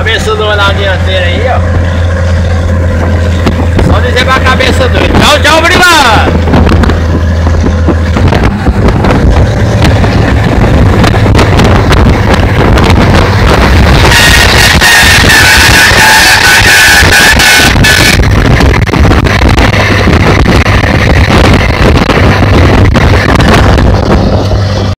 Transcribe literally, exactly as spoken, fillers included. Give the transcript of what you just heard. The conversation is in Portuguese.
Cabeça doida na dianteira aí, ó. Só dizer pra cabeça doida. Tchau, tchau, obrigado.